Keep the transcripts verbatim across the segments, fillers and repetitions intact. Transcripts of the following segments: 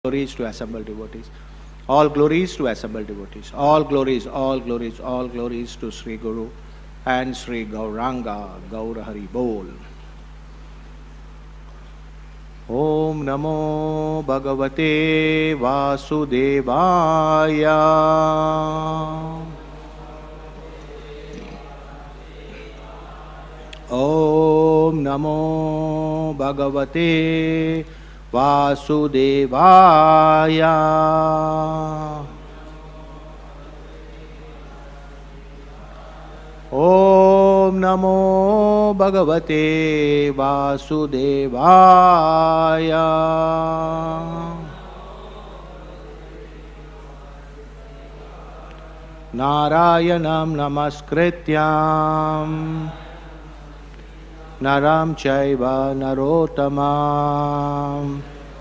Glories to assembled devotees. All glories to assembled devotees. All glories, all glories, all glories to Sri Guru and Sri Gauranga. Gaura Hari Bol. Om Namo Bhagavate Vasudevaya. Om Namo Bhagavate Vasudevaya. Om Namo Bhagavate Vasudevaya. Narayanam Namaskrityam Naram Chaiva Narottamam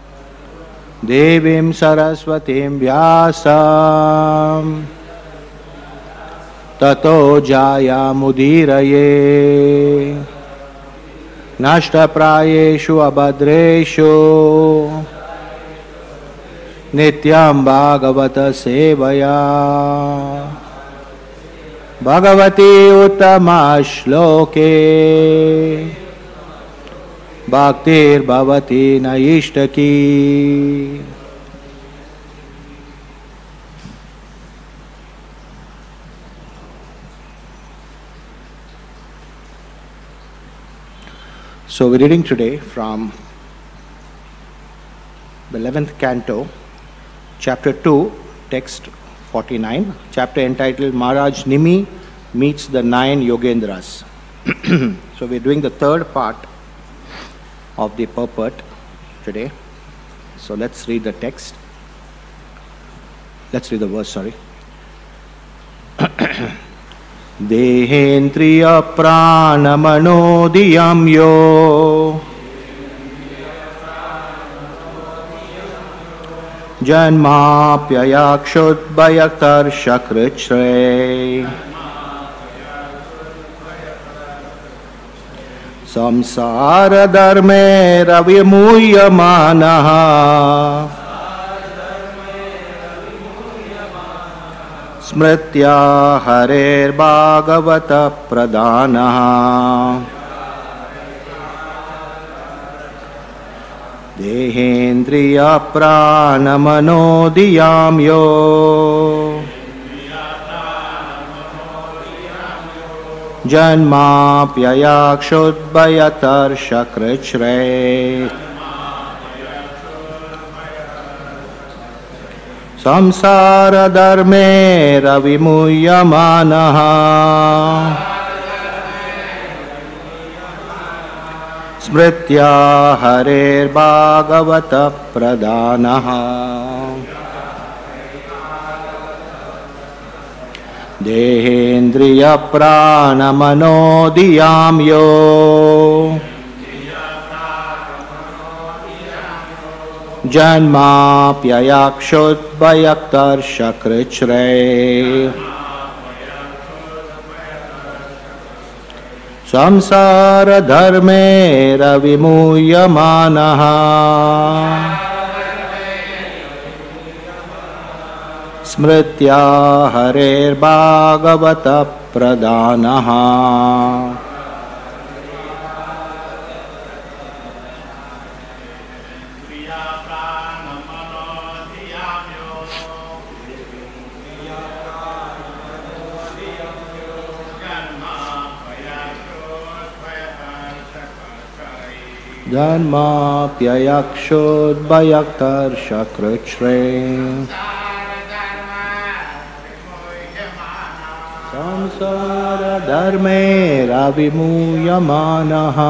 Devim Saraswatim Vyasam Tato Jaya Mudiraye Nashta Prayeshu Abhadreshu Nityam Bhagavata Sevaya Bhagavati Uttama Shloke Bhaktir Bhavati Naishtaki. So we're reading today from the eleventh canto, chapter two, text forty-nine, chapter entitled Maharaj Nimi Meets the Nine Yogendras. So we're doing the third part of the purport today. So let's read the text. Let's read the verse, sorry. Dehendriya prana manodiyam yo Janmapyayakshudbhayaktar shakrichre Samsara dharme ravimuyamanaha Smritya Hare Bhagavata Pradhanaha Dehendriya prana manodiyam yo Janmapyayakshudbhayatar shakrichre Samsara dharme ravimuyamanaha Smritya Hare Bhagavata Pradhanaha Dehendriya prana manodiyam yo Janmapyayakshudbhayaktar shakrichre Samsara dharme ravimuyamanaha Smritya Hare Bhagavata Pradhanaha Janmapyayakshudbhayaktar shakrichre Samsara dharme ravimuyamanaha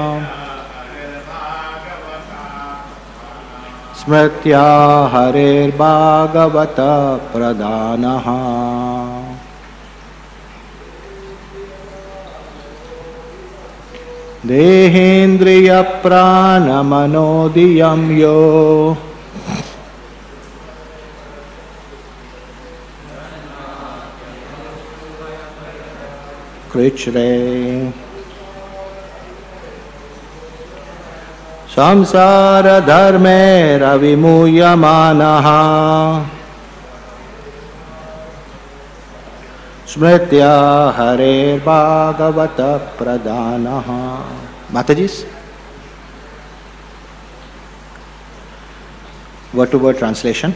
Smritya Hare Bhagavata Pradhanaha Dehendriya prana manodiyam yo Krichre samsara dharme ravimuyamanaha smritya Hare Bhagavata pradanaha. Matajis? Word to word translation.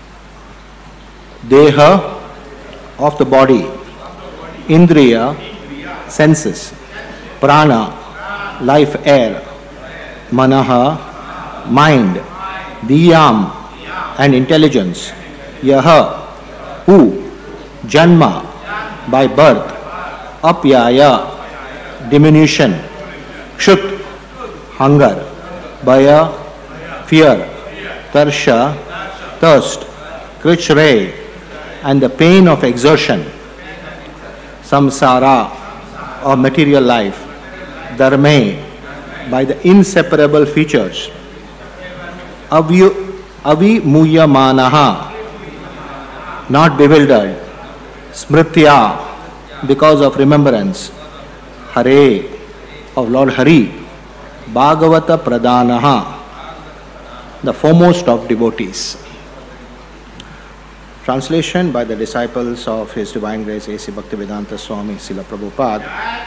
Deha of the body, Indriya, senses, Prana, life air, Manaha, mind, Diyam, and intelligence, Yaha, who, Janma, by birth, Apyaya, diminution, Kshut, hunger, Bhaya, fear, Tarsha, thirst, Krichre, and the pain of exertion, Samsara, or material life, Dharme, by the inseparable features, Avyu, Avimuyamanaha, not bewildered, Smritya, because of remembrance, Hare, of Lord Hari, Bhagavata Pradanaha, the foremost of devotees. Translation by the disciples of His Divine Grace A C Bhaktivedanta Swami Srila Prabhupada.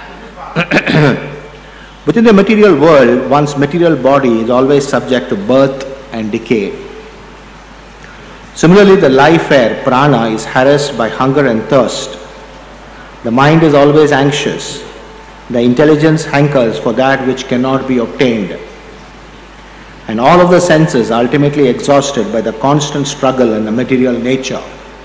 Within the material world, one's material body is always subject to birth and decay. Similarly, the life air, prana, is harassed by hunger and thirst. The mind is always anxious. The intelligence hankers for that which cannot be obtained. And all of the senses are ultimately exhausted by the constant struggle in the material nature.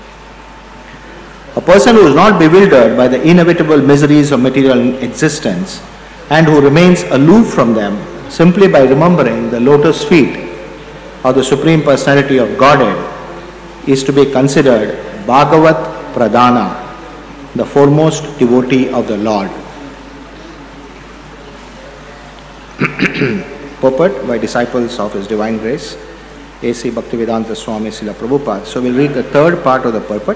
A person who is not bewildered by the inevitable miseries of material existence and who remains aloof from them simply by remembering the lotus feet of the Supreme Personality of Godhead is to be considered Bhagavat Pradana, the foremost devotee of the Lord. Purport by disciples of His Divine Grace A C Bhaktivedanta Swami Srila Prabhupada. So we'll read the third part of the purport.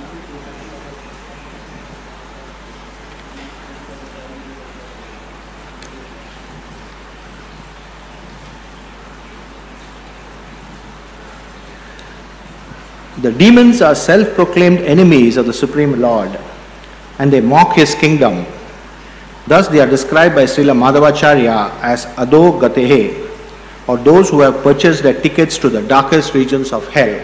The demons are self-proclaimed enemies of the Supreme Lord, and they mock His kingdom. Thus they are described by Srila Madhavacharya as Ado Gatehe, or those who have purchased their tickets to the darkest regions of hell.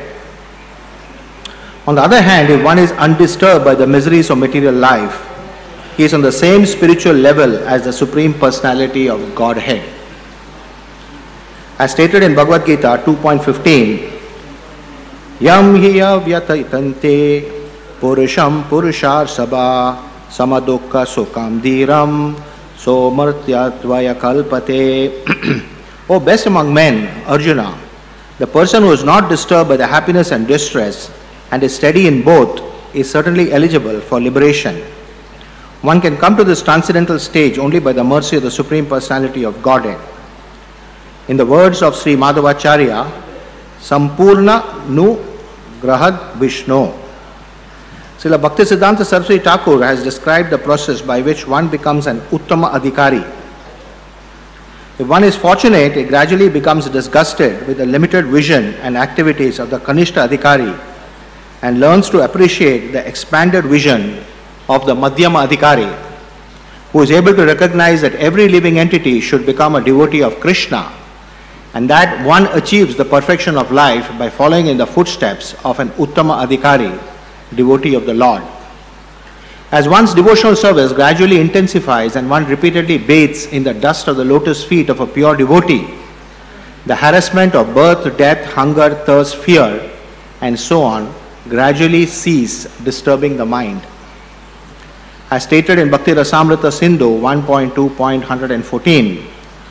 On the other hand, if one is undisturbed by the miseries of material life, he is on the same spiritual level as the Supreme Personality of Godhead. As stated in Bhagavad Gita two point fifteen, Yam hiya vyataytante purusham purushar sabha samadukka sukam dhiram somartyatvaya kalpate. O best among men, Arjuna, the person who is not disturbed by the happiness and distress and is steady in both is certainly eligible for liberation. One can come to this transcendental stage only by the mercy of the Supreme Personality of Godhead. In the words of Sri Madhavacharya, Sampurna Nu Grahad Vishnu. Srila Bhaktisiddhanta Saraswati Thakur has described the process by which one becomes an Uttama Adhikari. If one is fortunate, it gradually becomes disgusted with the limited vision and activities of the Kanishta Adhikari and learns to appreciate the expanded vision of the Madhyama Adhikari, who is able to recognize that every living entity should become a devotee of Krishna, and that one achieves the perfection of life by following in the footsteps of an Uttama Adhikari, devotee of the Lord. As one's devotional service gradually intensifies and one repeatedly bathes in the dust of the lotus feet of a pure devotee, the harassment of birth, death, hunger, thirst, fear, and so on gradually cease disturbing the mind. As stated in Bhakti Rasamrita Sindhu one point two point one fourteen,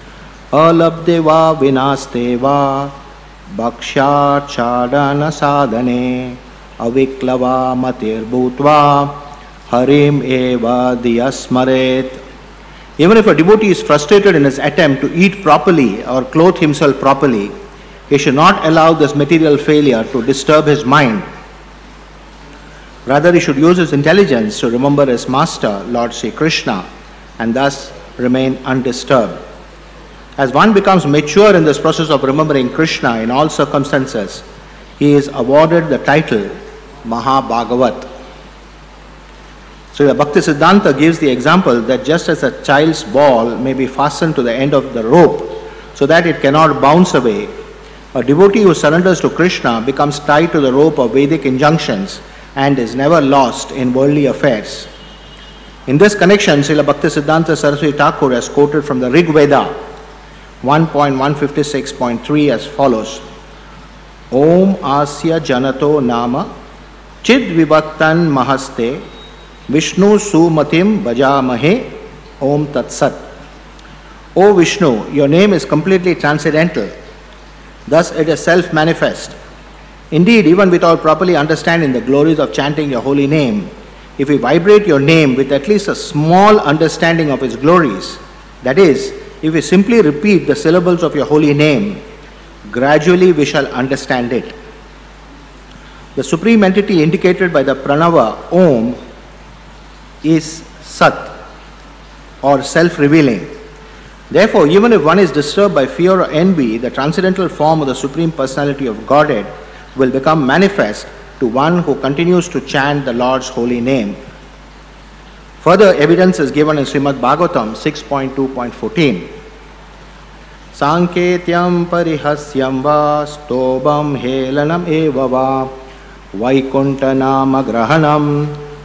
Alabdeva vinasteva bhaksha chadana sadhane aviklava matir bhutva harim eva diyasmaret. Even if a devotee is frustrated in his attempt to eat properly or clothe himself properly, he should not allow this material failure to disturb his mind. Rather, he should use his intelligence to remember his master, Lord Sri Krishna, and thus remain undisturbed. As one becomes mature in this process of remembering Krishna in all circumstances, he is awarded the title Mahabhagavat. So the Bhakti Siddhanta gives the example that just as a child's ball may be fastened to the end of the rope so that it cannot bounce away, a devotee who surrenders to Krishna becomes tied to the rope of Vedic injunctions and is never lost in worldly affairs. In this connection, Srila Bhakti Siddhanta Saraswati Thakur has quoted from the Rig Veda one point one fifty-six point three as follows: Om Asya Janato Nama Chid Vibhaktan Mahaste Vishnu Sumatim Bhajamahe Om Tat Sat. O Vishnu, your name is completely transcendental. Thus it is self-manifest. Indeed, even without properly understanding the glories of chanting your holy name, if we vibrate your name with at least a small understanding of its glories, that is, if we simply repeat the syllables of your holy name, gradually we shall understand it. The supreme entity indicated by the pranava Om is Sat, or self-revealing. Therefore, even if one is disturbed by fear or envy, the transcendental form of the Supreme Personality of Godhead will become manifest to one who continues to chant the Lord's holy name. Further evidence is given in Srimad Bhagavatam six point two point fourteen. Sanketyam parihasyam va stobam helanam eva va vaikunta nama grahanam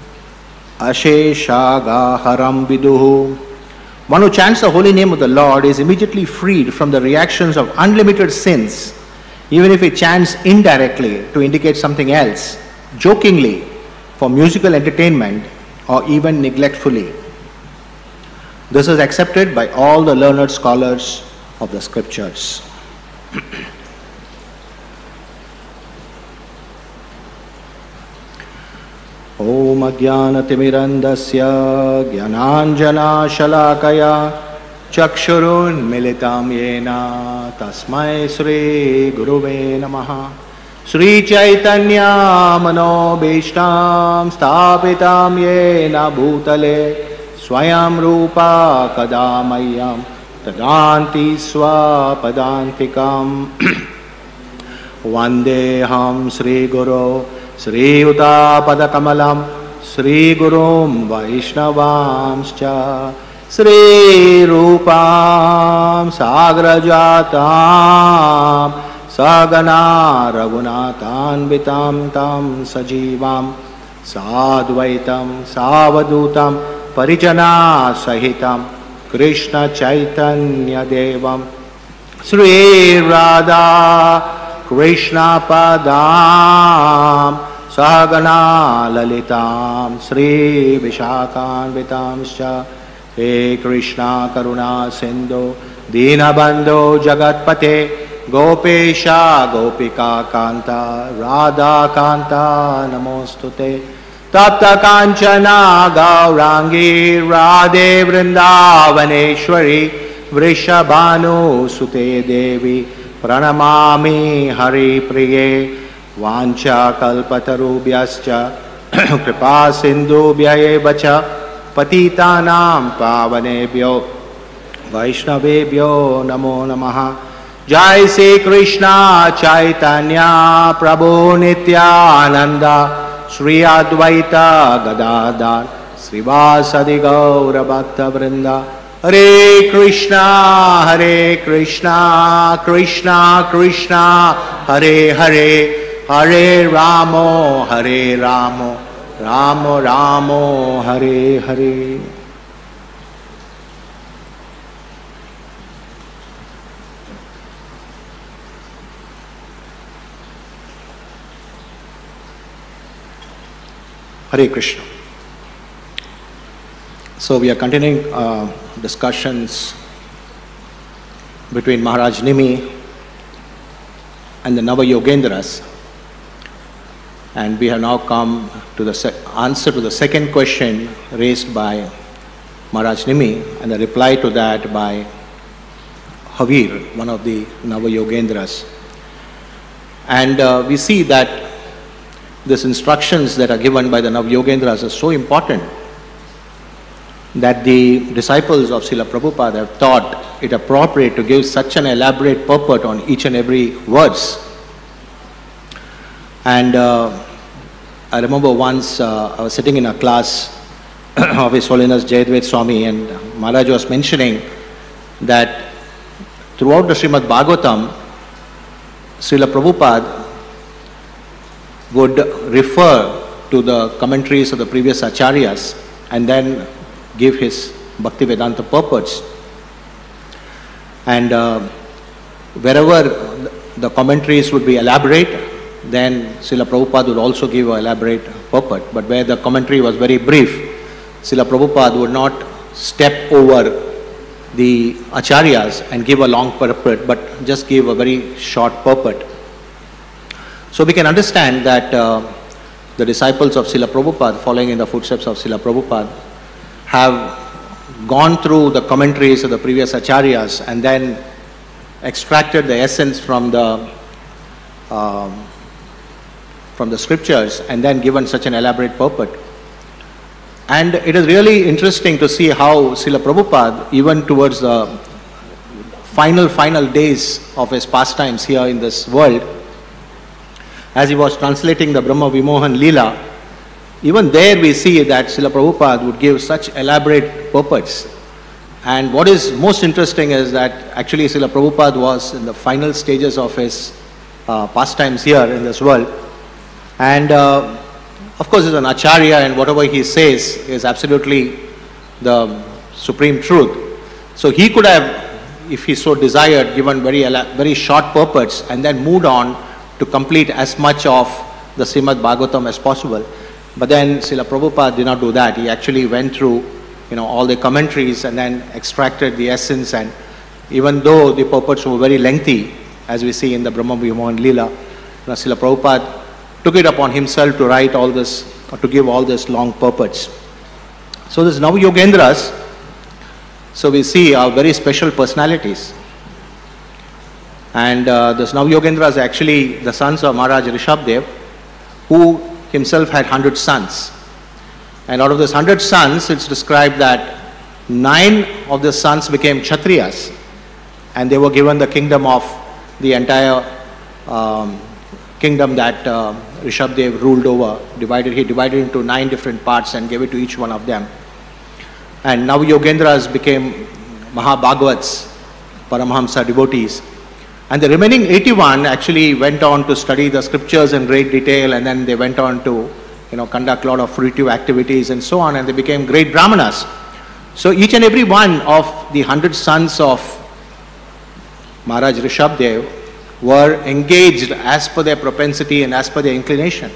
asheshagaharam viduhu. One who chants the holy name of the Lord is immediately freed from the reactions of unlimited sins, even if he chants indirectly to indicate something else, jokingly, for musical entertainment, or even neglectfully. This is accepted by all the learned scholars of the scriptures. Om Ajnanatimirandasya Jnananjana Shalakaya Chakshurun Militam Yena Tasmai Sri Guruve Namaha. Sri Chaitanya Mano Bhishtam Stapitam Yena Bhutale Swayam Rupa Kadamayam Tadanti Swapadantikam Vandeham Sri Guru Sri Uta Padakamalam Sri Gurum Vaishnavamscha Sri Rupam Sagrajatam Sagana Raghunatan Vitam Tam Sajivam Sadvaitam Savadutam Parijana Sahitam Krishna Chaitanya Devam Sri Radha Krishna Padam Sagana Lalitam Sri Vishakhan Vitamscha. He Krishna Karuna Sindhu Dinabandhu Jagatpate Gopesha Gopika Kanta Radha Kanta Namostute Tapta Kanchana Gaurangi Radhe Vrindavaneshwari Vrishabhanu Sute Devi Pranamami Hari Priye Vancha Kalpatarubhyascha Kripa Sindhubhya Vacha Patitanam Pavanebhyo Vaishnavebhyo Namo Namaha. Jai Sri Krishna Chaitanya Prabhu Nityananda Sri Advaita Gadadhar Srivasadi Gaura Bhakta Vrinda. Hare Krishna Hare Krishna Krishna Krishna Hare Hare Hare Ramo Hare Ramo Ramo Ramo Hare Hare. Hare Krishna. So we are continuing uh, discussions between Maharaj Nimi and the Nava Yogendras, and we have now come to the se- answer to the second question raised by Maharaj Nimi and the reply to that by Havir, one of the Nava Yogendras. And uh, we see that these instructions that are given by the Nava Yogendras are so important. that the disciples of Srila Prabhupada have thought it appropriate to give such an elaborate purport on each and every verse. And uh, I remember once uh, I was sitting in a class of His Holiness Jayadvaita Swami, and Maharaj was mentioning that throughout the Srimad Bhagavatam, Srila Prabhupada would refer to the commentaries of the previous acharyas and then give his Bhaktivedanta purports. And uh, wherever the commentaries would be elaborate, then Srila Prabhupada would also give an elaborate purport. But where the commentary was very brief, Srila Prabhupada would not step over the acharyas and give a long purport, but just give a very short purport. So we can understand that uh, the disciples of Srila Prabhupada, following in the footsteps of Srila Prabhupada, have gone through the commentaries of the previous acharyas and then extracted the essence from the um, from the scriptures and then given such an elaborate purport. And it is really interesting to see how Srila Prabhupada, even towards the final, final days of his pastimes here in this world, as he was translating the Brahma Vimohan Leela, even there we see that Srila Prabhupada would give such elaborate purports. And what is most interesting is that actually Srila Prabhupada was in the final stages of his uh, pastimes here in this world. And uh, of course, he's an acharya, and whatever he says is absolutely the supreme truth. So he could have, if he so desired, given very very short purports and then moved on to complete as much of the Srimad Bhagavatam as possible. But then Srila Prabhupada did not do that. He actually went through, you know, all the commentaries and then extracted the essence. And even though the purports were very lengthy, as we see in the Brahma Vimohan Leela, you know, Srila Prabhupada took it upon himself to write all this, or to give all this long purports. So this Nav Yogendras, so we see are very special personalities. And uh, this Nav Yogendras are actually the sons of Maharaj Rishabdev, who himself had hundred sons. And out of those hundred sons, it's described that nine of the sons became Kshatriyas, and they were given the kingdom of the entire um, kingdom that uh, Rishabdev ruled over. Divided, he divided into nine different parts and gave it to each one of them. And now Yogendras became Mahabhagavats, Paramahamsa devotees. And the remaining eighty-one actually went on to study the scriptures in great detail, and then they went on to, you know, conduct a lot of fruitive activities and so on, and they became great brahmanas. So each and every one of the hundred sons of Maharaj Rishabdev were engaged as per their propensity and as per their inclination.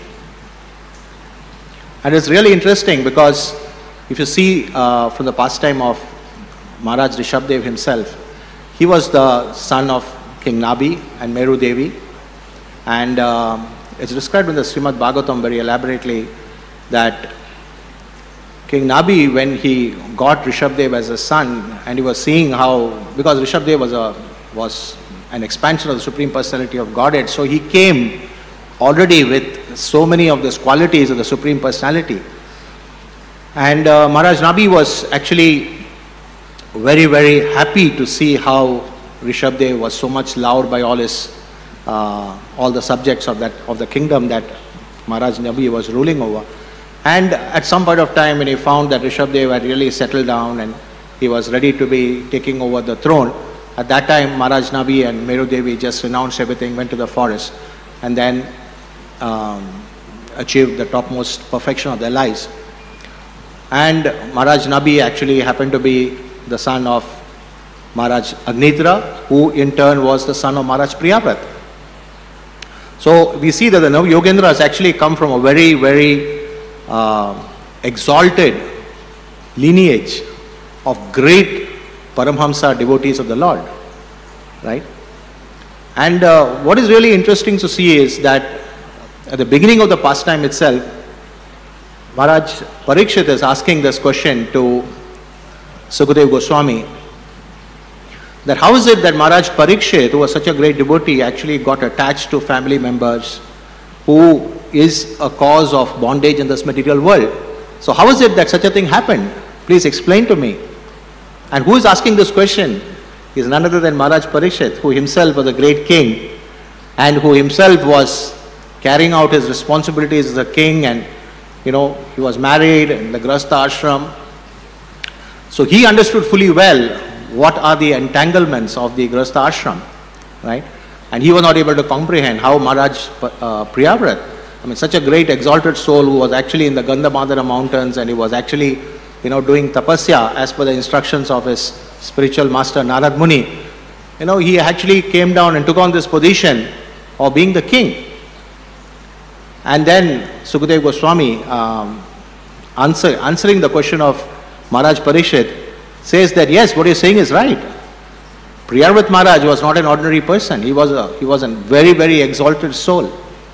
And it's really interesting because if you see uh, from the pastime of Maharaj Rishabdev himself, he was the son of King Nabi and Meru Devi, and uh, it's described in the Srimad Bhagavatam very elaborately that King Nabi, when he got Rishabdev as a son, and he was seeing how, because Rishabdev was a was an expansion of the Supreme Personality of Godhead, so he came already with so many of these qualities of the Supreme Personality. And uh, Maharaj Nabi was actually very, very happy to see how Rishabdev was so much loved by all his, uh, all the subjects of that of the kingdom that Maharaj Nabi was ruling over. And at some point of time, when he found that Rishabdev had really settled down and he was ready to be taking over the throne, at that time Maharaj Nabi and Meru Devi just renounced everything, went to the forest, and then um, achieved the topmost perfection of their lives. And Maharaj Nabi actually happened to be the son of Maharaj Agnitra, who in turn was the son of Maharaj Priyavrat. So we see that the Nav Yogendras actually come from a very, very uh, exalted lineage of great Paramhamsa devotees of the Lord, right? And uh, what is really interesting to see is that at the beginning of the pastime itself, Maharaj Parikshit is asking this question to Sukadeva Goswami, that how is it that Maharaj Parikshit, who was such a great devotee, actually got attached to family members who is a cause of bondage in this material world. So how is it that such a thing happened? Please explain to me. And who is asking this question? He is none other than Maharaj Parikshit, who himself was a great king and who himself was carrying out his responsibilities as a king, and you know, he was married in the Grahastha ashram. So he understood fully well what are the entanglements of the Grahastha ashram, right? And he was not able to comprehend how Maharaj uh, Priyavrat, I mean, such a great exalted soul who was actually in the Gandhamadana mountains, and he was actually, you know, doing tapasya as per the instructions of his spiritual master Narad Muni. You know, he actually came down and took on this position of being the king. And then Sukadeva Goswami, um, answer, answering the question of Maharaj Parikshit, says that yes, what you're saying is right. Priyavrat Maharaj was not an ordinary person. He was a, he was a very, very exalted soul.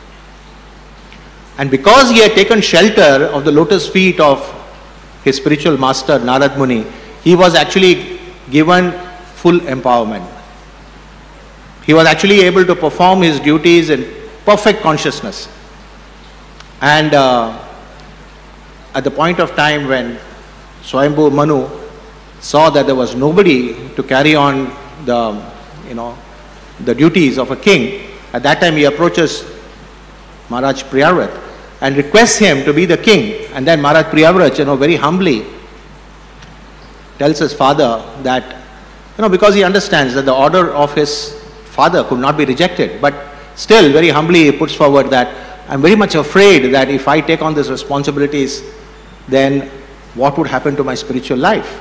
And because he had taken shelter of the lotus feet of his spiritual master Narad Muni, he was actually given full empowerment. He was actually able to perform his duties in perfect consciousness. And uh, at the point of time when Swayambhu Manu saw that there was nobody to carry on the, you know, the duties of a king, at that time he approaches Maharaj Priyavrat and requests him to be the king. And then Maharaj Priyavrat, you know, very humbly tells his father that, you know, because he understands that the order of his father could not be rejected, but still very humbly he puts forward that I'm very much afraid that if I take on these responsibilities, then what would happen to my spiritual life?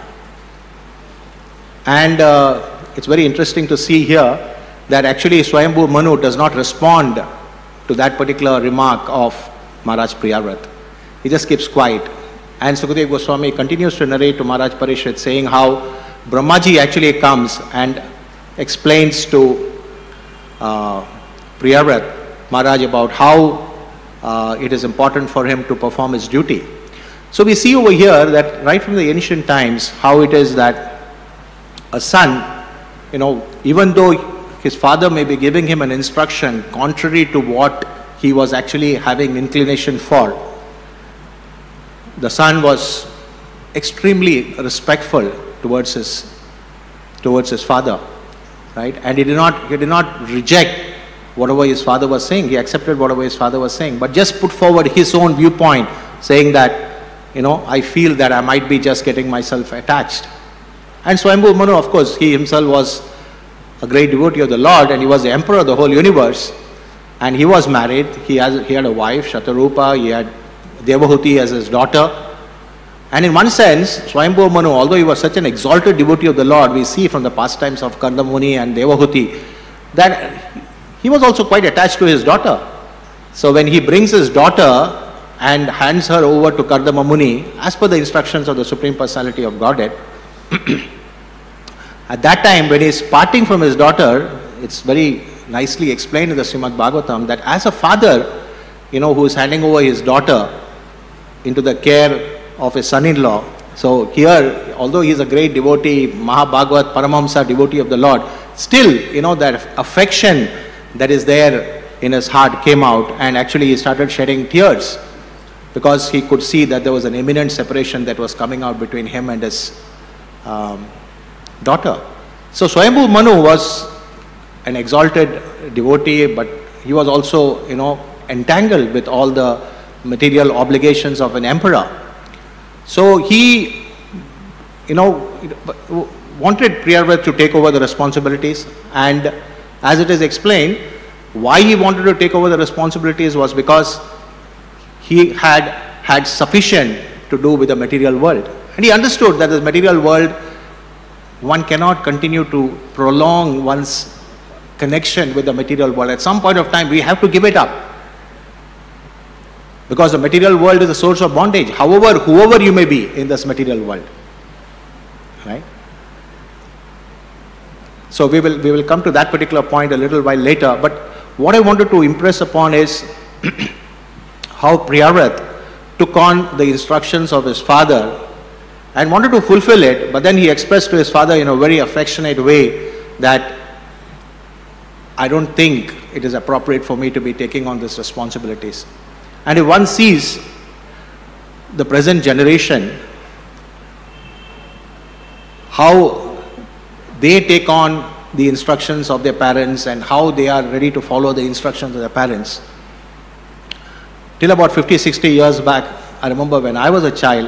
And uh, it's very interesting to see here that actually Swayambhu Manu does not respond to that particular remark of Maharaj Priyavrat. He just keeps quiet. And Sukadeva Goswami continues to narrate to Maharaj Parikshit, saying how Brahmaji actually comes and explains to uh, Priyavrat Maharaj about how uh, it is important for him to perform his duty. So we see over here that right from the ancient times, how it is that a son, you know, even though his father may be giving him an instruction contrary to what he was actually having inclination for, the son was extremely respectful towards his towards his father, right? And he did not he did not reject whatever his father was saying. He accepted whatever his father was saying, but just put forward his own viewpoint, saying that, you know, I feel that I might be just getting myself attached. And Swayambhu Manu, of course, he himself was a great devotee of the Lord, and he was the emperor of the whole universe. And he was married. He has he had a wife, Shatarupa. He had Devahuti as his daughter. And in one sense, Swayambhu Manu, although he was such an exalted devotee of the Lord, we see from the pastimes of Kardamuni and Devahuti that he was also quite attached to his daughter. So when he brings his daughter and hands her over to Kardama Muni, as per the instructions of the Supreme Personality of Godhead, at that time when he is parting from his daughter, it's very nicely explained in the Srimad Bhagavatam that as a father, you know, who is handing over his daughter into the care of his son-in-law. So here, although he is a great devotee, Mahabhagavat, Paramahamsa devotee of the Lord, still, you know, that affection that is there in his heart came out, and actually he started shedding tears because he could see that there was an imminent separation that was coming out between him and his um, daughter. So Swayambhu Manu was an exalted devotee, but he was also, you know, entangled with all the material obligations of an emperor. So he, you know, wanted Priyavrat to take over the responsibilities, and as it is explained, why he wanted to take over the responsibilities was because he had had sufficient to do with the material world. And he understood that the material world, one cannot continue to prolong one's connection with the material world. At some point of time, we have to give it up. Because the material world is a source of bondage, however, whoever you may be in this material world. Right? So we will, we will come to that particular point a little while later. But what I wanted to impress upon is how Priyavrat took on the instructions of his father and wanted to fulfill it, but then he expressed to his father in a very affectionate way that I don't think it is appropriate for me to be taking on these responsibilities. And if one sees the present generation, how they take on the instructions of their parents and how they are ready to follow the instructions of their parents. Till about fifty, sixty years back, I remember when I was a child,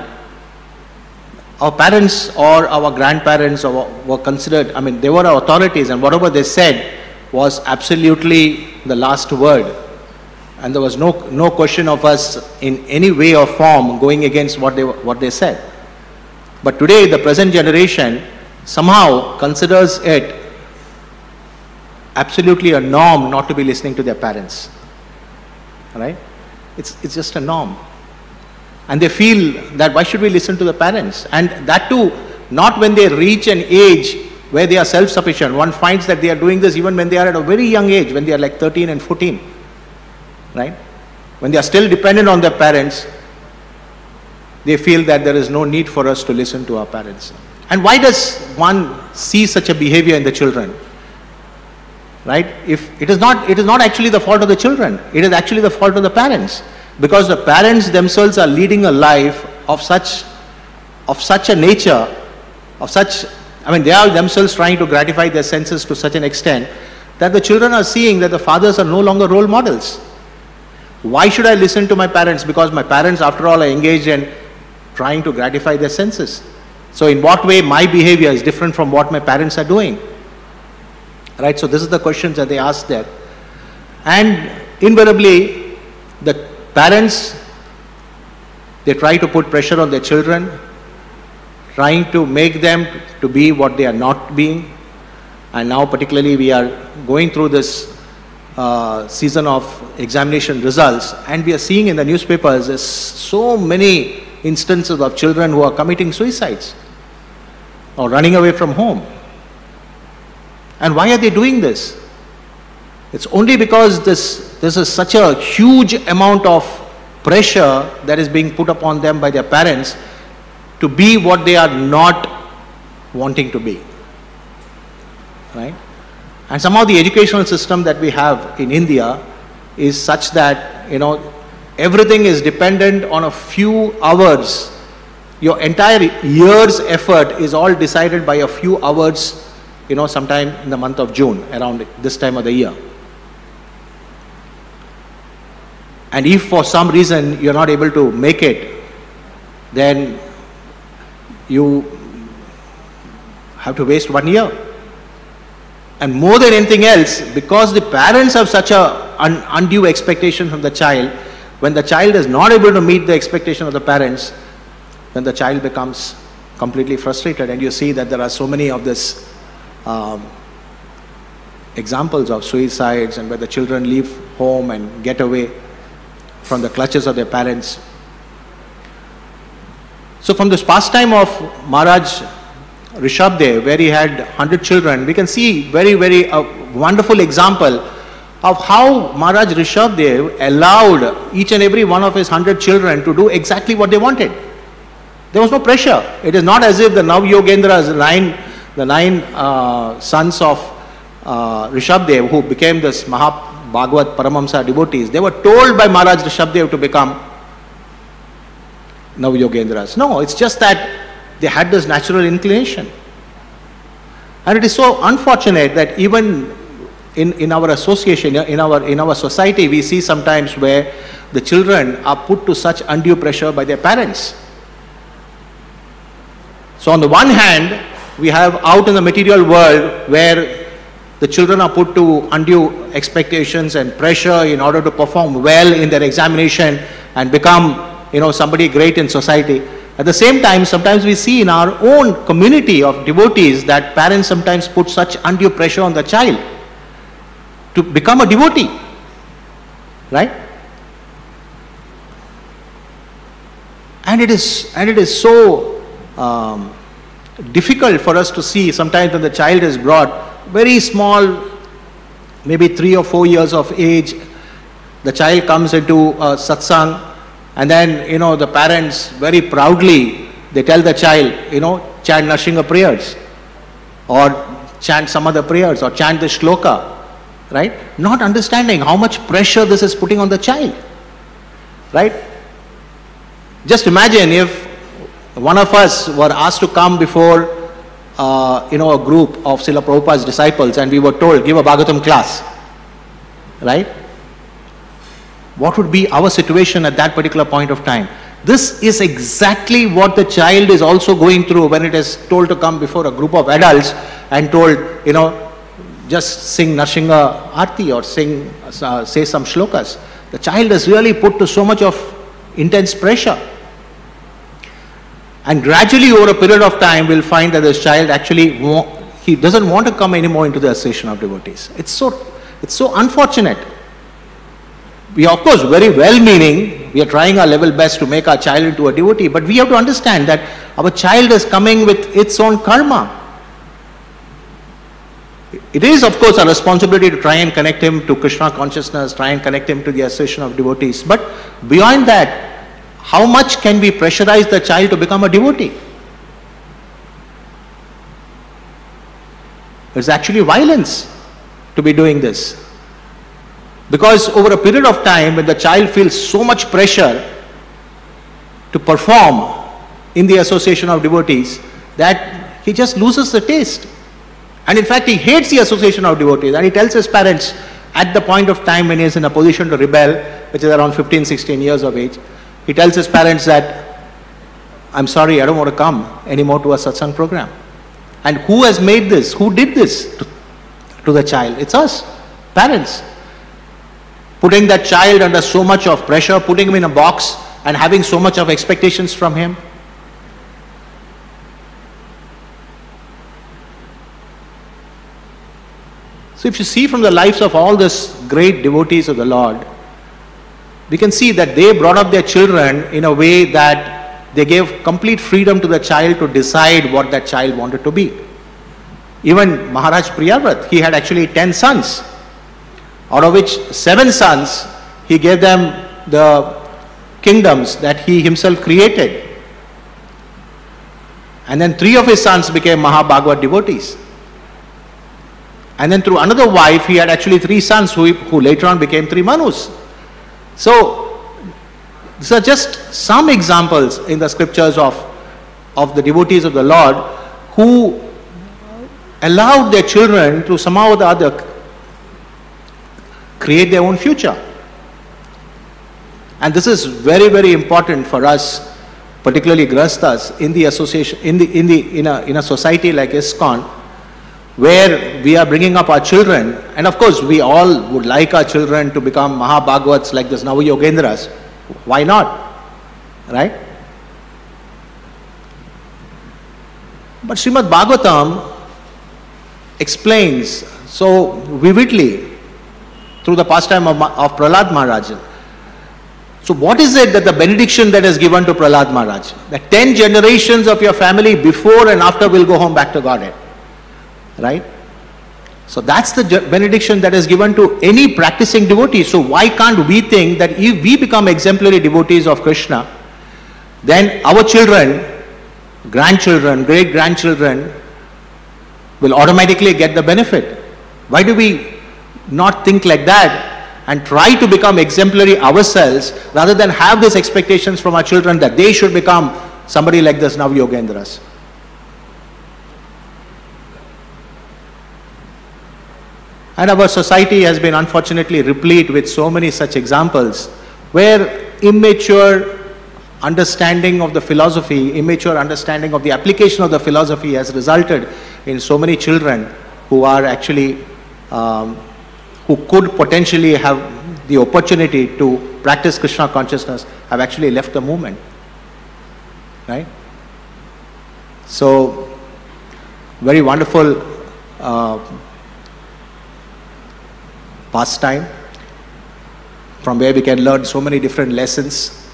our parents or our grandparents were considered, I mean, they were our authorities, and whatever they said was absolutely the last word. And there was no, no question of us in any way or form going against what they, what they said. But today, the present generation somehow considers it absolutely a norm not to be listening to their parents. Right? It's, it's just a norm. And they feel that why should we listen to the parents? And that too, not when they reach an age where they are self-sufficient. One finds that they are doing this even when they are at a very young age, when they are like thirteen and fourteen. Right? When they are still dependent on their parents, they feel that there is no need for us to listen to our parents. And why does one see such a behavior in the children? Right? If it is not, it is not actually the fault of the children. It is actually the fault of the parents. Because the parents themselves are leading a life of such, of such a nature, of such, I mean, they are themselves trying to gratify their senses to such an extent that the children are seeing that the fathers are no longer role models. Why should I listen to my parents? Because my parents, after all, are engaged in trying to gratify their senses. So in what way my behavior is different from what my parents are doing? Right? So this is the questions that they ask there. And invariably, the parents, they try to put pressure on their children, trying to make them to be what they are not being. And now particularly we are going through this uh, season of examination results, and we are seeing in the newspapers there's so many instances of children who are committing suicides or running away from home. And why are they doing this? It's only because this, this is such a huge amount of pressure that is being put upon them by their parents to be what they are not wanting to be. Right? And somehow the educational system that we have in India is such that, you know, everything is dependent on a few hours. Your entire year's effort is all decided by a few hours, you know, sometime in the month of June, around this time of the year. And if for some reason you're not able to make it, then you have to waste one year. And more than anything else, because the parents have such a un undue expectation from the child, when the child is not able to meet the expectation of the parents, then the child becomes completely frustrated. And you see that there are so many of this um, examples of suicides, and where the children leave home and get away from the clutches of their parents. So from this pastime of Maharaj Rishabdev, where he had one hundred children, we can see very, very uh, wonderful example of how Maharaj Rishabdev allowed each and every one of his one hundred children to do exactly what they wanted. There was no pressure. It is not as if the Nav Yogendras, the nine, the nine uh, sons of uh, Rishabdev, who became this Maha Bhagavat Paramahamsa devotees, they were told by Maharaj Rishabdev to become Nav Yogendras. No, it's just that they had this natural inclination. And it is so unfortunate that even in, in our association, in our, in our society, we see sometimes where the children are put to such undue pressure by their parents. So on the one hand, we have out in the material world where the children are put to undue expectations and pressure in order to perform well in their examination and become, you know, somebody great in society. At the same time, sometimes we see in our own community of devotees that parents sometimes put such undue pressure on the child to become a devotee. Right? And it is, and it is so um, difficult for us to see sometimes when the child is brought very small, maybe three or four years of age, the child comes into a satsang, and then, you know, the parents very proudly, they tell the child, you know, chant Narsingha prayers, or chant some other prayers, or chant the shloka, right? Not understanding how much pressure this is putting on the child, right? Just imagine if one of us were asked to come before uh, you know, a group of Srila Prabhupada's disciples and we were told, give a Bhagavatam class, right? What would be our situation at that particular point of time? This is exactly what the child is also going through when it is told to come before a group of adults and told, you know, just sing Narsingha Aarti or sing, uh, say some shlokas. The child is really put to so much of intense pressure. And gradually over a period of time, we'll find that this child actually, he doesn't want to come anymore into the association of devotees. It's so, it's so unfortunate. We are of course very well-meaning, we are trying our level best to make our child into a devotee, but we have to understand that our child is coming with its own karma. It is of course our responsibility to try and connect him to Krishna consciousness, try and connect him to the association of devotees, but beyond that, how much can we pressurize the child to become a devotee? It's actually violence to be doing this. Because over a period of time, when the child feels so much pressure to perform in the association of devotees, that he just loses the taste. And in fact, he hates the association of devotees, and he tells his parents at the point of time when he is in a position to rebel, which is around fifteen, sixteen years of age, he tells his parents that, I'm sorry, I don't want to come anymore to a satsang program. And who has made this? Who did this to, to the child? It's us, parents. Putting that child under so much of pressure, putting him in a box and having so much of expectations from him. So if you see from the lives of all these great devotees of the Lord, we can see that they brought up their children in a way that they gave complete freedom to the child to decide what that child wanted to be. Even Maharaj Priyavrat, he had actually ten sons, out of which seven sons, he gave them the kingdoms that he himself created. And then three of his sons became Mahabhagavat devotees. And then through another wife, he had actually three sons who, who later on became three Manus. So, these are just some examples in the scriptures of, of the devotees of the Lord who allowed their children to somehow or the other create their own future. And this is very, very important for us, particularly Grahasthas, in the association, in the in the in a in a society like ISKCON, where we are bringing up our children, and of course we all would like our children to become Mahabhagavats like this Navayogendras. Why not? Right? But Srimad Bhagavatam explains so vividly through the pastime of, of Prahlad Maharaj. So what is it that the benediction that is given to Prahlad Maharaj? That ten generations of your family before and after will go home back to Godhead. Right? So that's the benediction that is given to any practicing devotee. So why can't we think that if we become exemplary devotees of Krishna, then our children, grandchildren, great-grandchildren will automatically get the benefit? Why do we not think like that and try to become exemplary ourselves rather than have these expectations from our children that they should become somebody like this Navayogendras? And our society has been unfortunately replete with so many such examples where immature understanding of the philosophy, immature understanding of the application of the philosophy has resulted in so many children who are actually um, who could potentially have the opportunity to practice Krishna consciousness have actually left the movement. Right? So, very wonderful uh, pastime from where we can learn so many different lessons.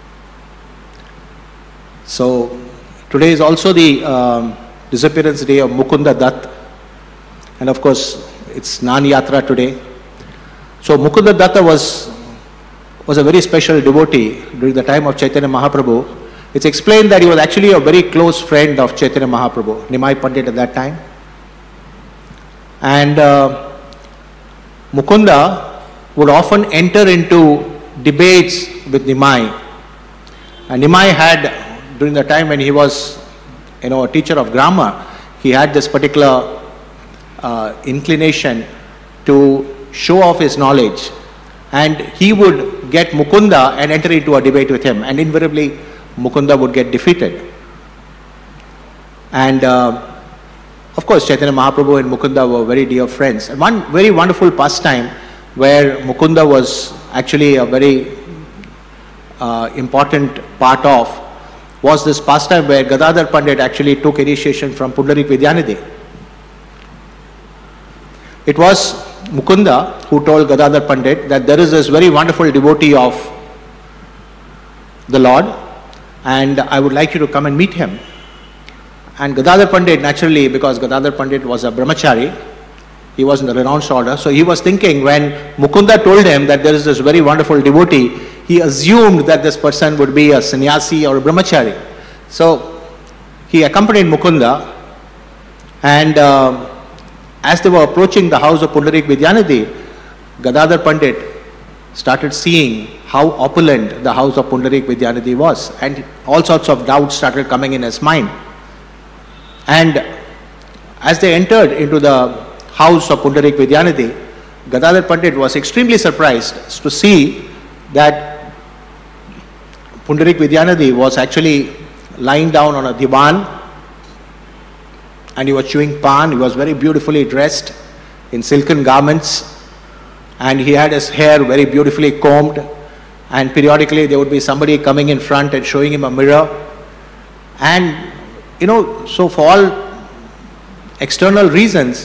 So, today is also the um, disappearance day of Mukunda Dutt, and of course, it's Nan Yatra today. So Mukunda Datta was, was a very special devotee during the time of Chaitanya Mahaprabhu. It's explained that he was actually a very close friend of Chaitanya Mahaprabhu, Nimai Pandit at that time. And uh, Mukunda would often enter into debates with Nimai. And Nimai had, during the time when he was, you know, a teacher of grammar, he had this particular uh, inclination to show off his knowledge, and he would get Mukunda and enter into a debate with him, and invariably Mukunda would get defeated. And uh, of course, Chaitanya Mahaprabhu and Mukunda were very dear friends. And one very wonderful pastime where Mukunda was actually a very uh, important part of was this pastime where Gadadhar Pandit actually took initiation from Pundarik Vidyanidhi. It was Mukunda who told Gadadhar Pandit that there is this very wonderful devotee of the Lord, and I would like you to come and meet him. And Gadadhar Pandit, naturally, because Gadadhar Pandit was a brahmachari, he was in the renounced order, so he was thinking when Mukunda told him that there is this very wonderful devotee, he assumed that this person would be a sannyasi or a brahmachari. So he accompanied Mukunda, and uh, as they were approaching the house of Pundarik Vidyanidhi, Gadadhar Pandit started seeing how opulent the house of Pundarik Vidyanidhi was, and all sorts of doubts started coming in his mind. And as they entered into the house of Pundarik Vidyanidhi, Gadadhar Pandit was extremely surprised to see that Pundarik Vidyanidhi was actually lying down on a divan, and he was chewing pan. He was very beautifully dressed in silken garments, and he had his hair very beautifully combed, and periodically there would be somebody coming in front and showing him a mirror. And you know, so for all external reasons,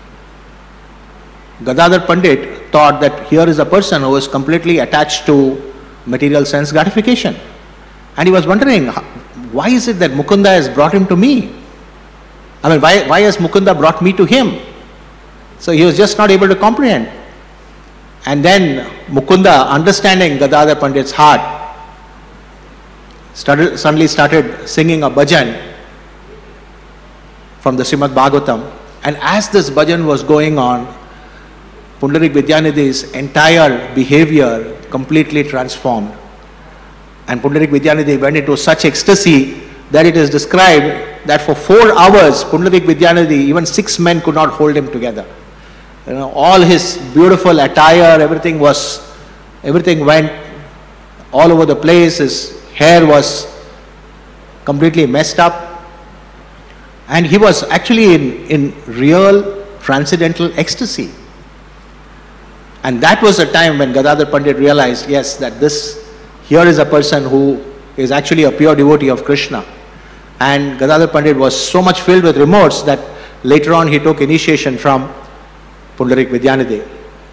Gadadhar Pandit thought that here is a person who is completely attached to material sense gratification. And he was wondering, why is it that Mukunda has brought him to me? I mean, why, why has Mukunda brought me to him? So he was just not able to comprehend. And then Mukunda, understanding Gadadhar Pandit's heart, started, suddenly started singing a bhajan from the Srimad Bhagavatam. And as this bhajan was going on, Pundarik Vidyanidhi's entire behavior completely transformed. And Pundarik Vidyanidhi went into such ecstasy that it is described that for four hours, Pundarik Vidyanidhi, even six men could not hold him together. You know, all his beautiful attire, everything was, everything went all over the place. His hair was completely messed up. And he was actually in, in real transcendental ecstasy. And that was the time when Gadadhar Pandit realized, yes, that this, here is a person who is actually a pure devotee of Krishna. And Gadadhar Pandit was so much filled with remorse that later on he took initiation from Pundarik Vidyanidhi.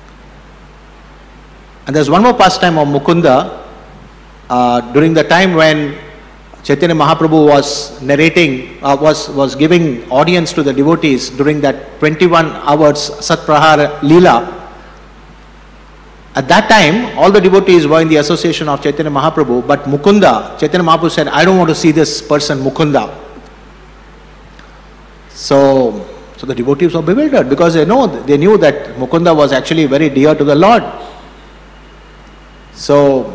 And there's one more pastime of Mukunda uh, during the time when Chaitanya Mahaprabhu was narrating, uh, was, was giving audience to the devotees during that twenty-one hours Satprahar Leela. At that time, all the devotees were in the association of Chaitanya Mahaprabhu, but Mukunda, Chaitanya Mahaprabhu said, I don't want to see this person, Mukunda. So, so the devotees were bewildered because they know, they knew that Mukunda was actually very dear to the Lord. So,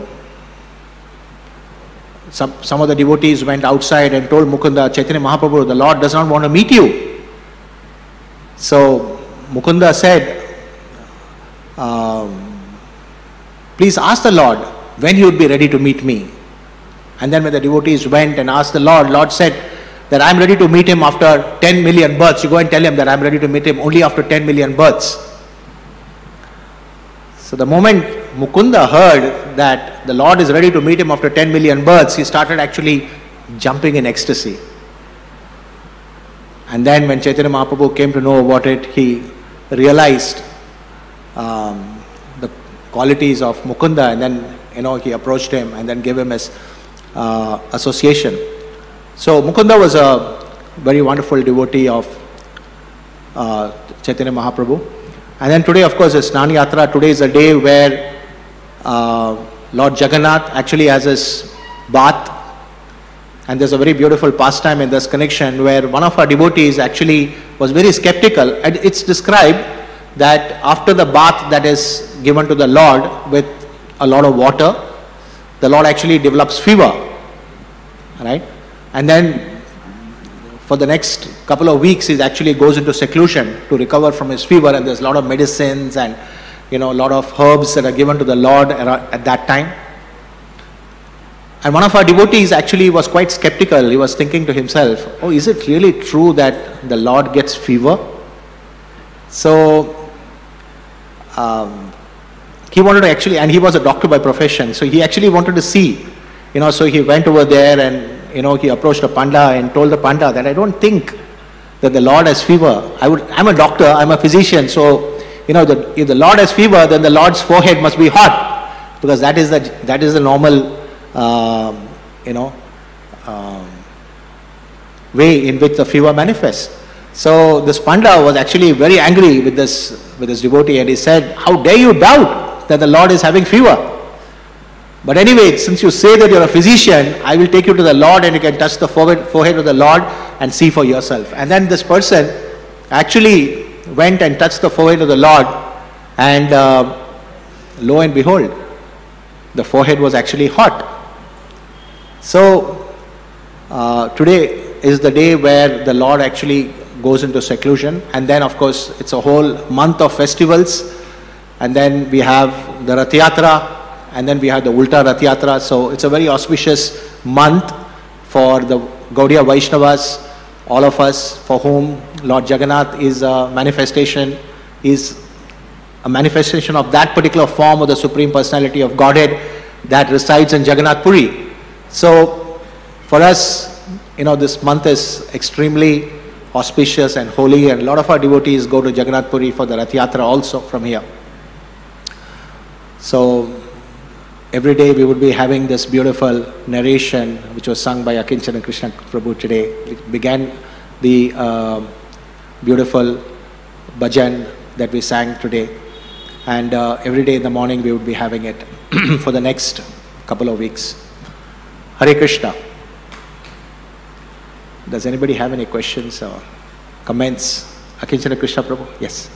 some, some of the devotees went outside and told Mukunda, Chaitanya Mahaprabhu, the Lord does not want to meet you. So, Mukunda said, um, please ask the Lord when he would be ready to meet me. And then when the devotees went and asked the Lord, Lord said that I am ready to meet him after ten million births. You go and tell him that I am ready to meet him only after ten million births. So the moment Mukunda heard that the Lord is ready to meet him after ten million births, he started actually jumping in ecstasy. And then when Chaitanya Mahaprabhu came to know about it, he realized um, the qualities of Mukunda, and then, you know, he approached him and then gave him his uh, association. So Mukunda was a very wonderful devotee of uh, Chaitanya Mahaprabhu. And then today, of course, is Snan Yatra. Today is a day where uh, Lord Jagannath actually has his bath. And there's a very beautiful pastime in this connection where one of our devotees actually was very skeptical. And it's described that after the bath that is given to the Lord with a lot of water, the Lord actually develops fever. Right? And then for the next couple of weeks, he actually goes into seclusion to recover from his fever, and there's a lot of medicines and, you know, a lot of herbs that are given to the Lord at that time. And one of our devotees actually was quite skeptical. He was thinking to himself, oh, is it really true that the Lord gets fever? So, um, he wanted to actually, and he was a doctor by profession, so he actually wanted to see, you know, so he went over there and, you know, he approached a panda and told the panda that I don't think that the Lord has fever. I would, I'm a doctor, I'm a physician, so, you know, the, if the Lord has fever, then the Lord's forehead must be hot, because that is the, that is the normal, um, you know, um, way in which the fever manifests. So this panda was actually very angry with this, with this devotee, and he said, how dare you doubt that the Lord is having fever? But anyway, since you say that you're a physician, I will take you to the Lord and you can touch the forehead, forehead of the Lord and see for yourself. And then this person actually went and touched the forehead of the Lord, and uh, lo and behold, the forehead was actually hot. So uh, today is the day where the Lord actually goes into seclusion, and then of course it's a whole month of festivals, and then we have the Rath Yatra, and then we have the Ulta Rath Yatra. So it's a very auspicious month for the Gaudiya Vaishnavas, all of us for whom Lord Jagannath is a manifestation, is a manifestation of that particular form of the Supreme Personality of Godhead that resides in Jagannath Puri. So for us, you know, this month is extremely auspicious and holy, and a lot of our devotees go to Jagannath Puri for the Rath Yatra also from here. So every day we would be having this beautiful narration which was sung by ISKCON and Krishna Prabhu today. It began the uh, beautiful bhajan that we sang today, and uh, every day in the morning we would be having it for the next couple of weeks. Hare Krishna. Does anybody have any questions or comments? ISKCON and Krishna Prabhu? Yes.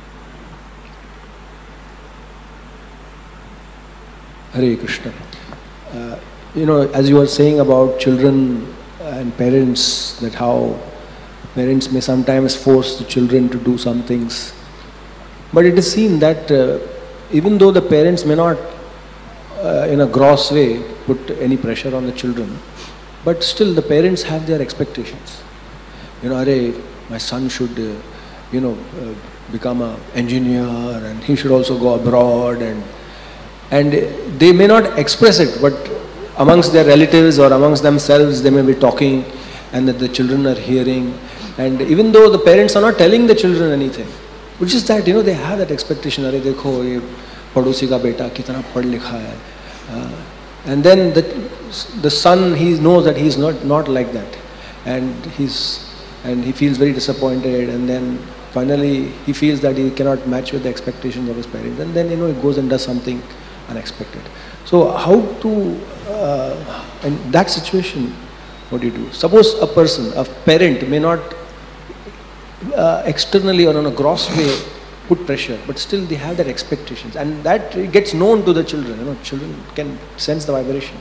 Hare Krishna. Uh, you know, as you were saying about children and parents, that how parents may sometimes force the children to do some things. But it is seen that uh, even though the parents may not uh, in a gross way put any pressure on the children, but still the parents have their expectations. You know, Hare, my son should, uh, you know, uh, become an engineer, and he should also go abroad, and And they may not express it, but amongst their relatives or amongst themselves, they may be talking, and that the children are hearing. And even though the parents are not telling the children anything, which is that, you know, they have that expectation, Are dekho, ye padosi ka beta kitna pad likha hai. Uh, and then the, the son, he knows that he is not, not like that. And, he's, and he feels very disappointed, and then finally he feels that he cannot match with the expectations of his parents. And then, you know, he goes and does something unexpected. So how to, uh, in that situation, what do you do? Suppose a person, a parent may not uh, externally or on a gross way put pressure, but still they have their expectations, and that gets known to the children. You know, children can sense the vibration.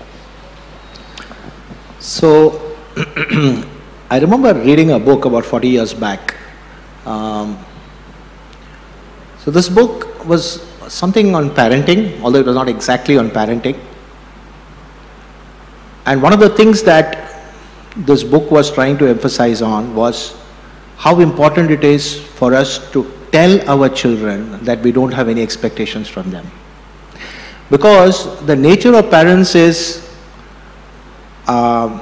So, I remember reading a book about forty years back. Um, so this book was something on parenting, although it was not exactly on parenting. And one of the things that this book was trying to emphasize on was how important it is for us to tell our children that we don't have any expectations from them. Because the nature of parents is uh,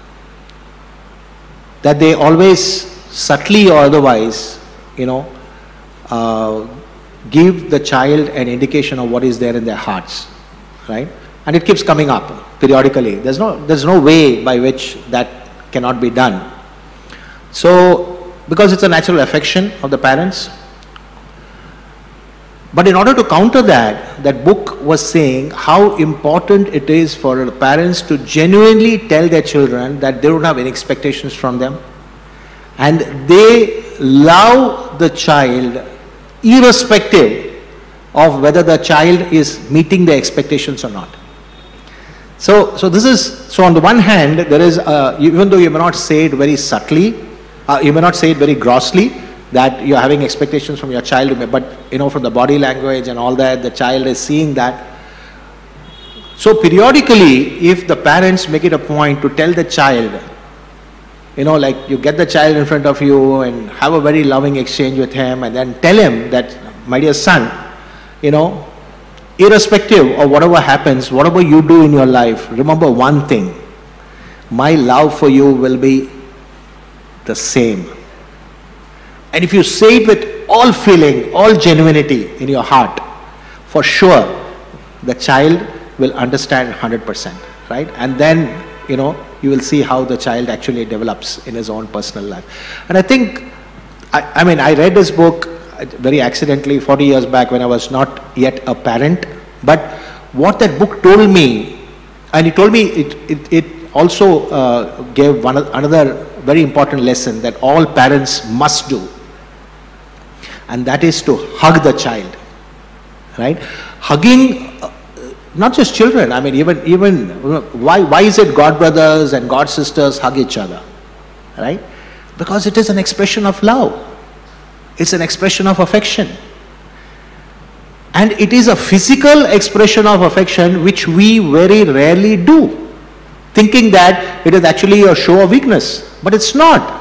that they always, subtly or otherwise, you know, uh, give the child an indication of what is there in their hearts, right? And it keeps coming up periodically. There's no, there's no way by which that cannot be done. So, because it's a natural affection of the parents. But in order to counter that, that book was saying how important it is for the parents to genuinely tell their children that they don't have any expectations from them. And they love the child irrespective of whether the child is meeting their expectations or not. So, so this is, so on the one hand, there is, a, even though you may not say it very subtly, Uh, you may not say it very grossly, that you're having expectations from your child, but you know, from the body language and all that, the child is seeing that. So periodically, if the parents make it a point to tell the child, you know, like you get the child in front of you and have a very loving exchange with him, and then tell him that, my dear son, you know, irrespective of whatever happens, whatever you do in your life, remember one thing, my love for you will be the same. And if you say it with all feeling, all genuinity in your heart, for sure, the child will understand one hundred percent, right? And then, you know, you will see how the child actually develops in his own personal life. And I think, I, I mean, I read this book very accidentally forty years back when I was not yet a parent. But what that book told me, and it told me, it, it, it also uh, gave one another very important lesson that all parents must do. And that is to hug the child, right? Hugging, uh, not just children, I mean, even, even why, why is it god brothers and god sisters hug each other, right? Because it is an expression of love. It's an expression of affection. And it is a physical expression of affection which we very rarely do, thinking that it is actually a show of weakness, but it's not.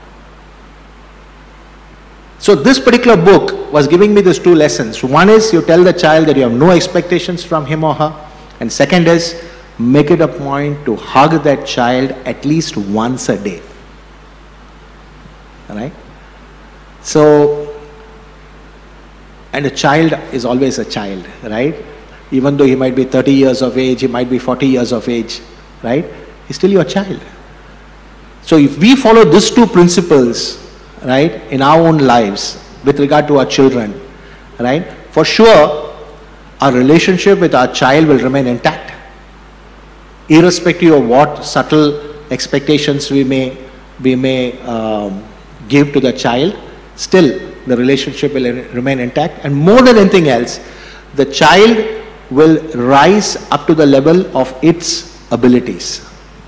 So this particular book was giving me these two lessons. One is you tell the child that you have no expectations from him or her. And second is make it a point to hug that child at least once a day. Alright? So, and a child is always a child, right? Even though he might be thirty years of age, he might be forty years of age, right? He's still your child. So if we follow these two principles, right, in our own lives with regard to our children, right, for sure our relationship with our child will remain intact, irrespective of what subtle expectations we may we may um, give to the child. Still the relationship will remain intact, and more than anything else, the child will rise up to the level of its abilities,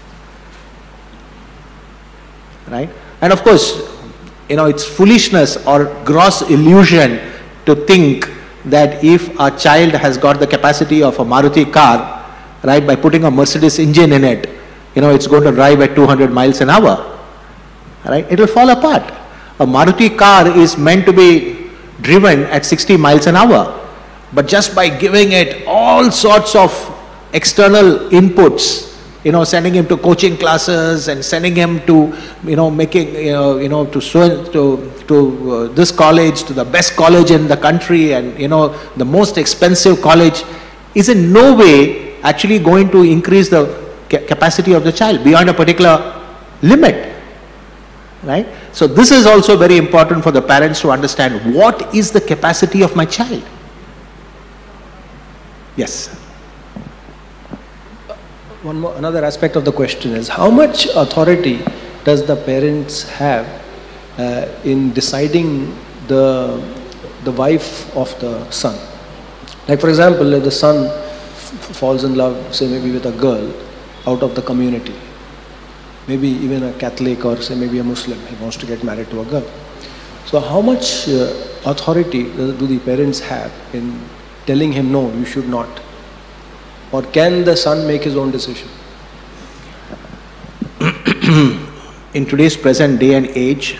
right? And of course, you know, it's foolishness or gross illusion to think that if a child has got the capacity of a Maruti car, right, by putting a Mercedes engine in it, you know, it's going to drive at two hundred miles an hour, right? It will fall apart. A Maruti car is meant to be driven at sixty miles an hour, but just by giving it all sorts of external inputs, you know, sending him to coaching classes and sending him to, you know, making, you know, you know to to to uh, this college, to the best college in the country, and you know, the most expensive college, is in no way actually going to increase the ca capacity of the child beyond a particular limit, right? So this is also very important for the parents to understand, what is the capacity of my child? Yes. One more, another aspect of the question is, how much authority does the parents have uh, in deciding the, the wife of the son? Like for example, if the son f falls in love, say maybe with a girl out of the community, maybe even a Catholic or say maybe a Muslim, he wants to get married to a girl. So how much uh, authority do, do the parents have in telling him, no, you should not? Or can the son make his own decision? In today's present day and age,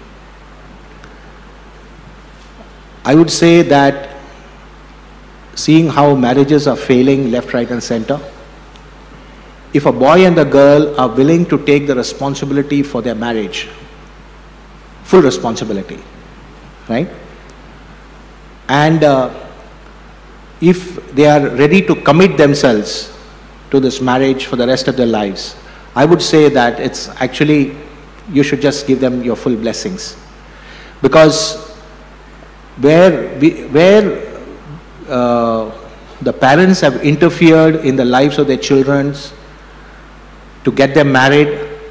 I would say that seeing how marriages are failing left, right and center, if a boy and a girl are willing to take the responsibility for their marriage, full responsibility, right? And uh, if they are ready to commit themselves to this marriage for the rest of their lives, I would say that it's actually, you should just give them your full blessings. Because where, we, where uh, the parents have interfered in the lives of their children to get them married,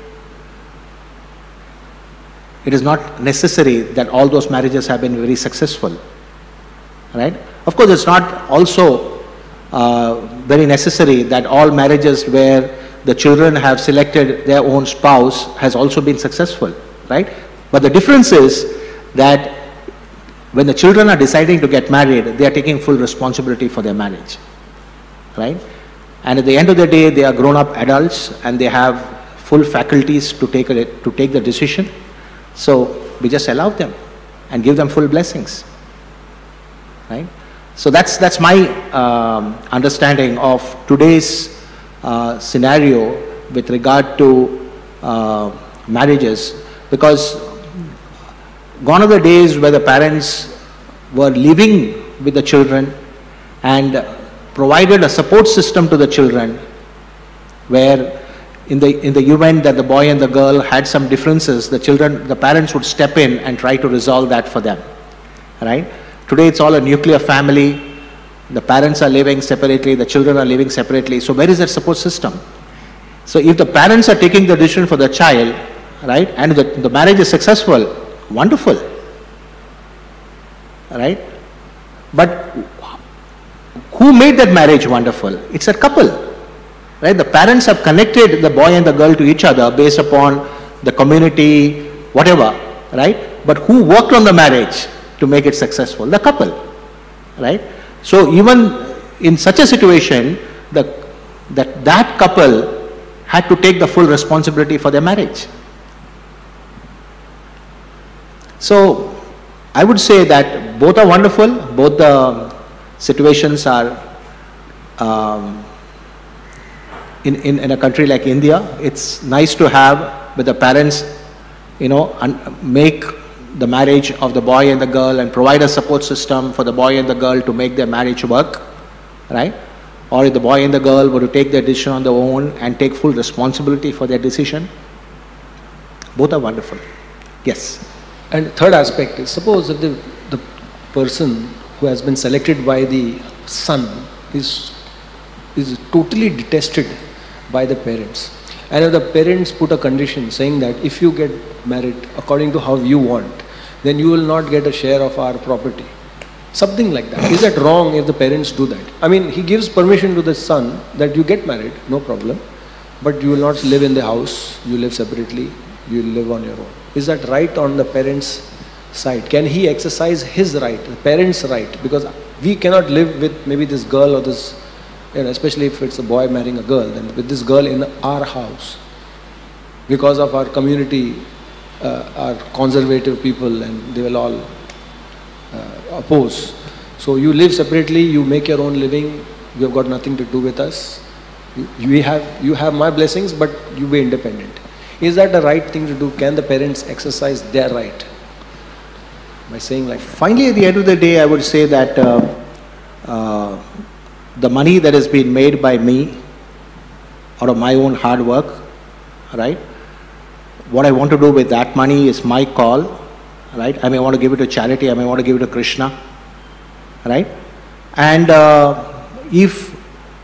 it is not necessary that all those marriages have been very successful, right? Of course, it's not also uh, very necessary that all marriages where the children have selected their own spouse has also been successful, right? But the difference is that when the children are deciding to get married, they are taking full responsibility for their marriage, right? And at the end of the day, they are grown-up adults and they have full faculties to take, a, to take the decision. So we just allow them and give them full blessings, right? So that's, that's my um, understanding of today's uh, scenario with regard to uh, marriages, because gone are the days where the parents were living with the children and provided a support system to the children, where in the, in the event that the boy and the girl had some differences, the children, the parents would step in and try to resolve that for them, right? Today it's all a nuclear family. The parents are living separately, the children are living separately. So where is that support system? So if the parents are taking the decision for the child, right, and the, the marriage is successful, wonderful, right? But who made that marriage wonderful? It's a couple, right? The parents have connected the boy and the girl to each other based upon the community, whatever, right? But who worked on the marriage to make it successful? The couple, right? So even in such a situation, the, that, that couple had to take the full responsibility for their marriage. So I would say that both are wonderful, both the situations are, um, in, in, in a country like India, it's nice to have with the parents, you know, make the marriage of the boy and the girl and provide a support system for the boy and the girl to make their marriage work, right? Or if the boy and the girl were to take their decision on their own and take full responsibility for their decision, both are wonderful. Yes. And third aspect is, suppose that the, the person who has been selected by the son is, is totally detested by the parents. And if the parents put a condition saying that if you get married according to how you want, then you will not get a share of our property. Something like that. Is that wrong if the parents do that? I mean, he gives permission to the son that you get married, no problem, but you will not live in the house, you live separately, you live on your own. Is that right on the parents' side? Can he exercise his right, the parents' right? Because we cannot live with maybe this girl or this, you know, especially if it's a boy marrying a girl, then with this girl in our house. Because of our community, uh, our conservative people, and they will all uh, oppose. So you live separately, you make your own living, you have got nothing to do with us. You, you, have, you have my blessings, but you be independent. Is that the right thing to do? Can the parents exercise their right by saying like that? Finally, at the end of the day, I would say that uh, uh, the money that has been made by me out of my own hard work, right? What I want to do with that money is my call, right? I may want to give it to charity, I may want to give it to Krishna, right? And uh, if,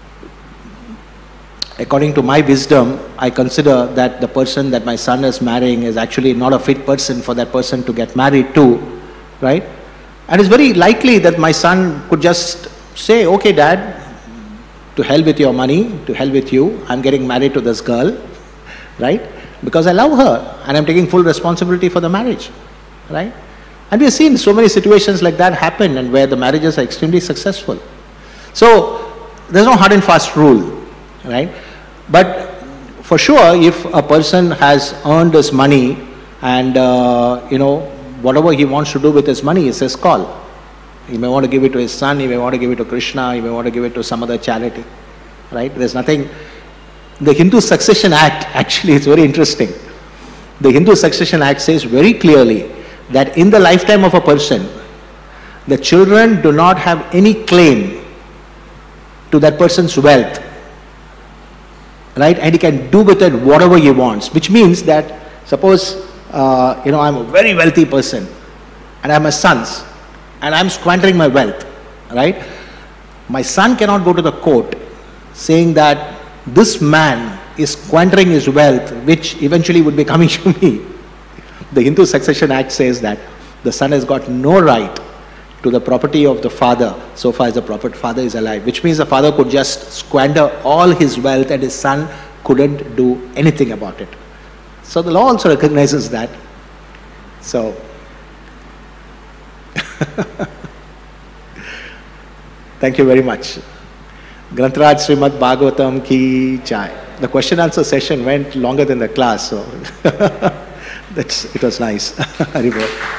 according to my wisdom, I consider that the person that my son is marrying is actually not a fit person for that person to get married to, right? And it's very likely that my son could just say, okay, dad, to hell with your money, to hell with you, I'm getting married to this girl, right? Because I love her and I'm taking full responsibility for the marriage, right? And we have seen so many situations like that happen and where the marriages are extremely successful. So there's no hard and fast rule, right? But for sure, if a person has earned his money and, uh, you know, whatever he wants to do with his money is his call. He may want to give it to his son, he may want to give it to Krishna, he may want to give it to some other charity, right? There's nothing. The Hindu Succession Act, actually, it's very interesting. The Hindu Succession Act says very clearly that in the lifetime of a person, the children do not have any claim to that person's wealth, right? And he can do with it whatever he wants, which means that, suppose, uh, you know, I'm a very wealthy person and I'm a son's and I'm squandering my wealth, right? My son cannot go to the court saying that this man is squandering his wealth, which eventually would be coming to me. The Hindu Succession Act says that the son has got no right to the property of the father so far as the father is alive, which means the father could just squander all his wealth and his son couldn't do anything about it. So the law also recognizes that. So, thank you very much. Grantaraj Srimad Bhagavatam ki jai. The question answer session went longer than the class, so that's, it was nice. Haribol.